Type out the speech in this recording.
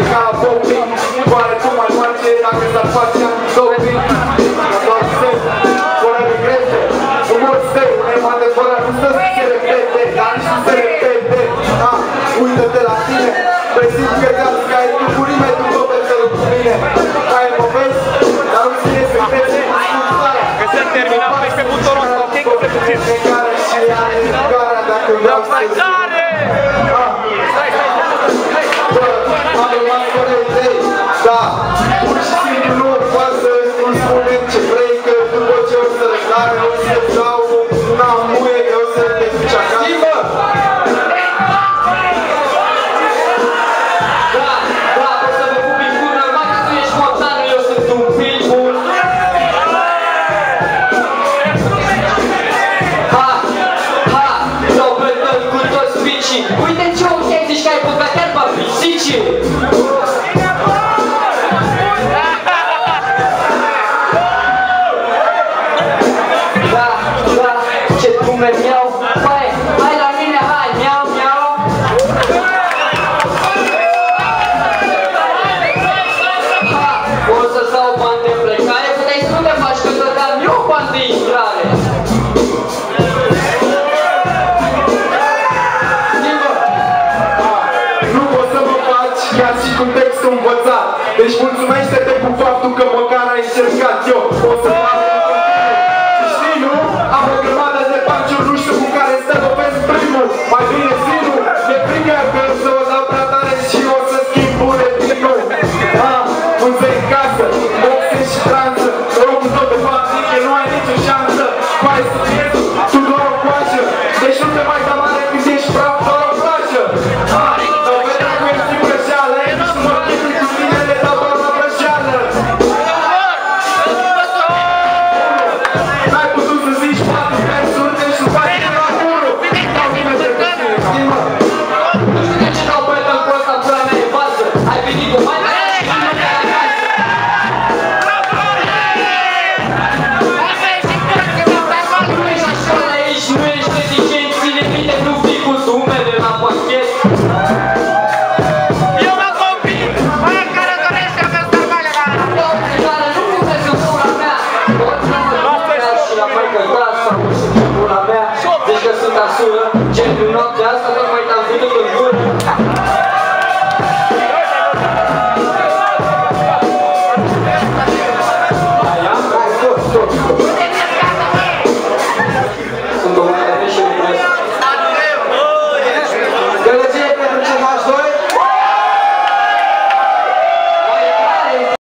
ca la popii. Oare cum mai face dacă s-ar face antidoping? Doar semn, fără regrete. Umor stăi, un adevărat, nu stă să se repete, dar nici nu se repete. Uită-te la tine, presimt că te-ați ca ai tuburime după petele cu mine. Hai mă vezi, dar nu ține secrete, că se termină pe butonul ăsta, ok? Că se puțin. care și are care dacă vreau să am rămas fără idei, da, pur și simplu nu poate să îmi spunem ce vrei, că după ce o să răzare, o să-ți dau una muie, că o să te duci acasă. Da, o să vă pup în cur, normal că tu ești motană, eu sunt un pitbull. Ha, dau plătări cu toți picii. Uite ce ochi ai, zici că ai băgat iarba pisicii. Da, ce nume mi-au. Hai la mine, hai, miau, miau. O să-ți dau bani de plecare, puteai să nu te faci că dădeam eu bani de intrare. Nu poți să mă faci chiar și cu textul învățat. Deci mulțumește-te cu faptul că măcar ai încercat. Eu o să fac în continuu. Și știi, nu? Am o grămadă de panciuri, nu știu cu care să lovesc primul. Mai bine zinul, e bine că să o